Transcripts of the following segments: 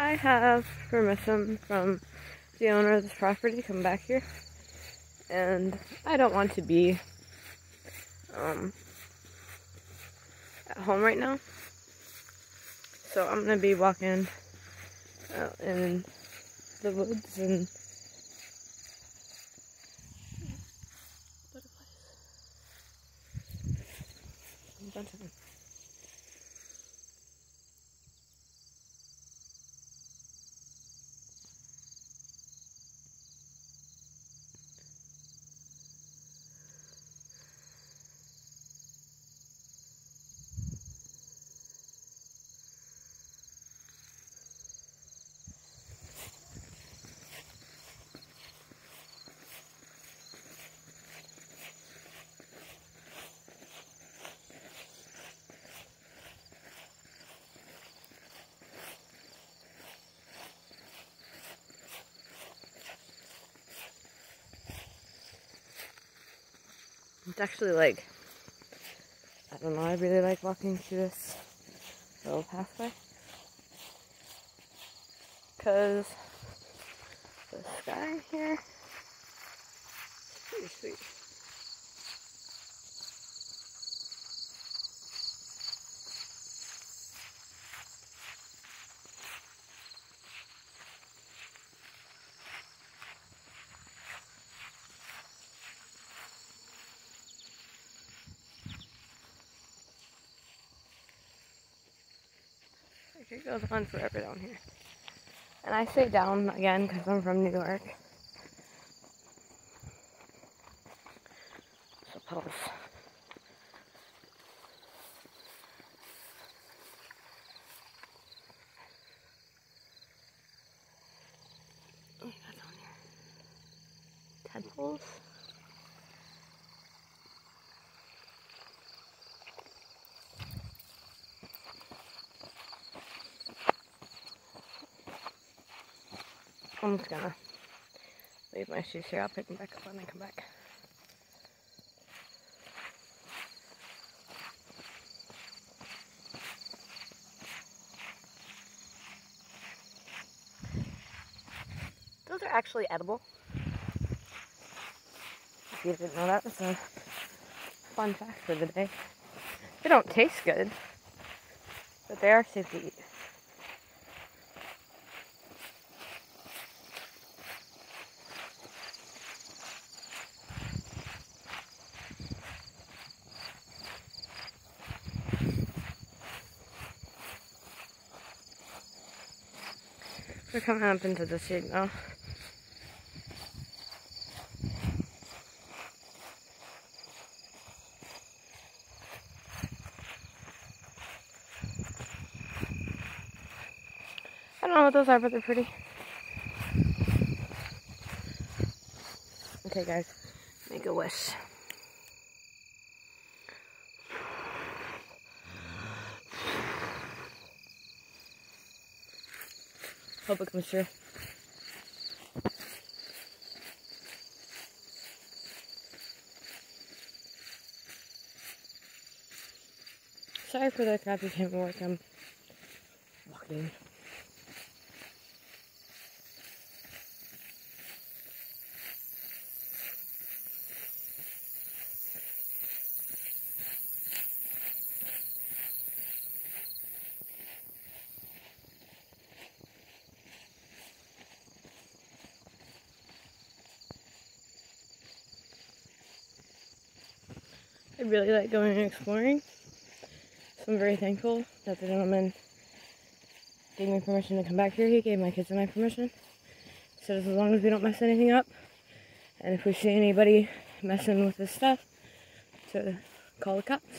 I have permission from the owner of this property to come back here, and I don't want to be at home right now, so I'm gonna be walking out in the woods and butterflies. A bunch of them. It's actually like, I don't know, I really like walking through this little pathway, because the sky here is pretty sweet. It goes on forever down here. And I say down again because I'm from New York. Suppose. What do we got down here? Tadpoles? I'm just gonna leave my shoes here. I'll pick them back up when I come back. Those are actually edible. If you didn't know that, that's a fun fact for the day. They don't taste good, but they are safe to eat. We're coming up into the shade now. I don't know what those are, but they're pretty. Okay, guys, make a wish. Hope it comes true. Sorry for the crappy camera work. I'm walking. I really like going and exploring, so I'm very thankful that the gentleman gave me permission to come back here. He gave my kids and I permission. He said as long as we don't mess anything up, and if we see anybody messing with this stuff, to call the cops.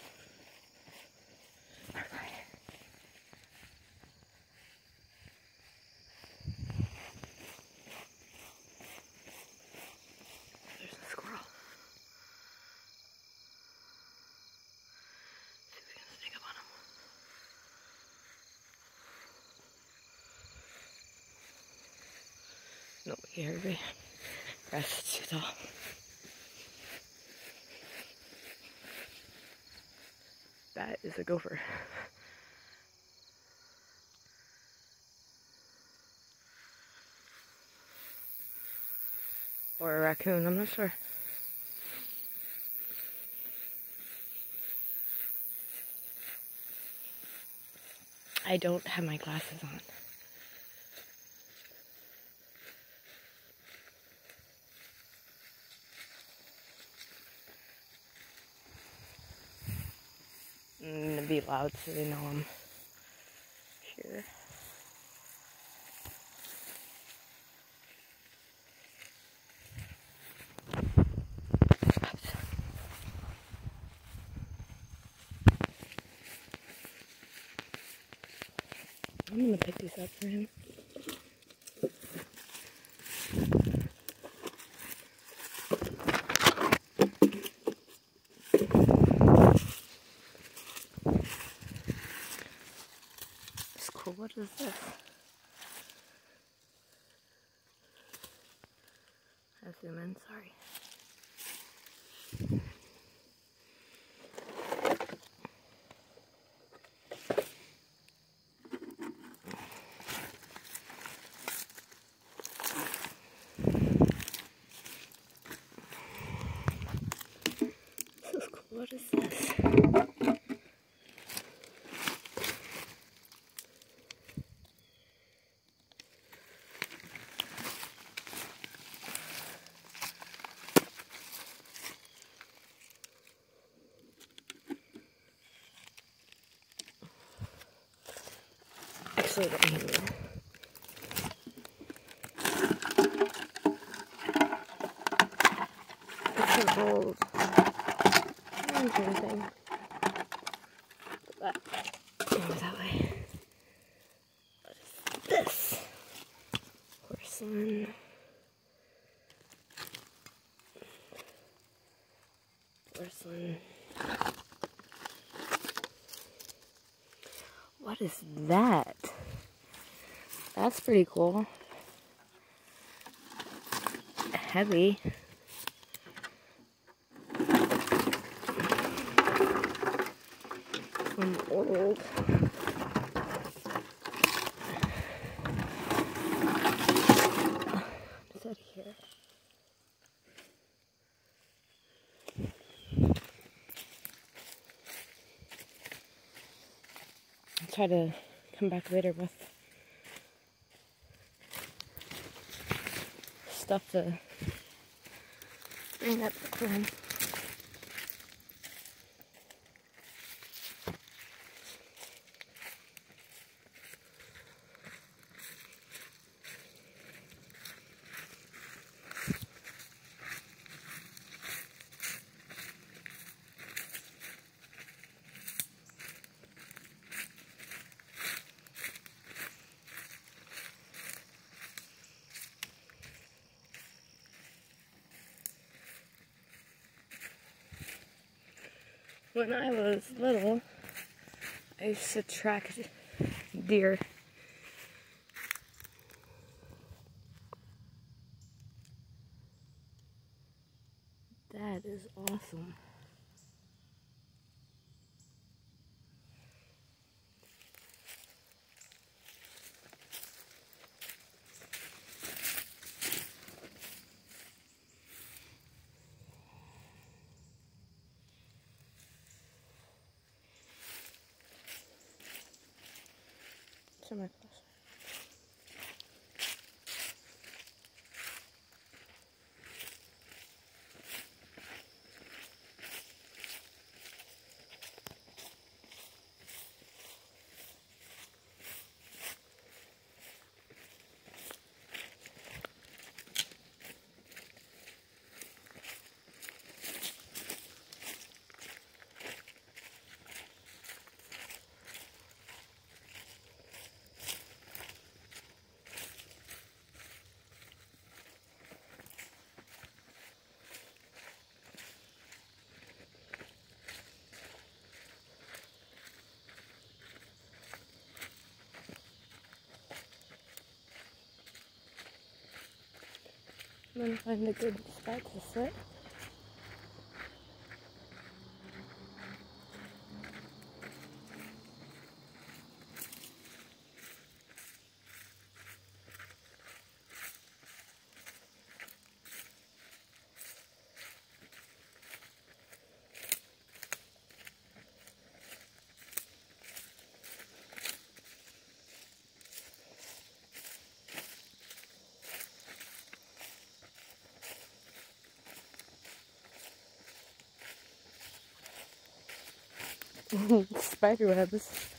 There's a squirrel. See if we can sneak up on him. Nope, he heard me. Grass is too tall. That is a gopher. Or a raccoon, I'm not sure. I don't have my glasses on. I'm gonna be loud so they know I'm here. I'm gonna pick these up for him. It's cool. What is this? I'll zoom in, sorry. This is cool. What is this? Actually, let me move. It's an old lantern thing. Put that over that way. What is this? Porcelain. Porcelain. What is that? That's pretty cool. Heavy. I'm old. What's out here? I'll try to come back later with stuff to bring up for him. When I was little, I used to track deer. That is awesome. Show my flashlight. I'm gonna find a good spot to sit. Spider webs.